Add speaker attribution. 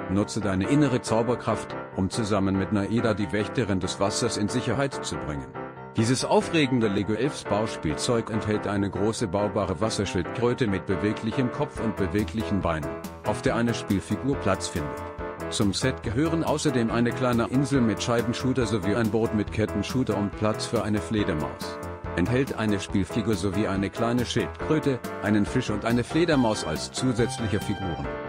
Speaker 1: Nutze deine innere Zauberkraft, um zusammen mit Naida die Wächterin des Wassers in Sicherheit zu bringen. Dieses aufregende Lego Elves Bauspielzeug enthält eine große baubare Wasserschildkröte mit beweglichem Kopf und beweglichen Beinen, auf der eine Spielfigur Platz findet. Zum Set gehören außerdem eine kleine Insel mit Scheibenshooter sowie ein Boot mit Kettenshooter und Platz für eine Fledermaus. Enthält eine Spielfigur sowie eine kleine Schildkröte, einen Fisch und eine Fledermaus als zusätzliche Figuren.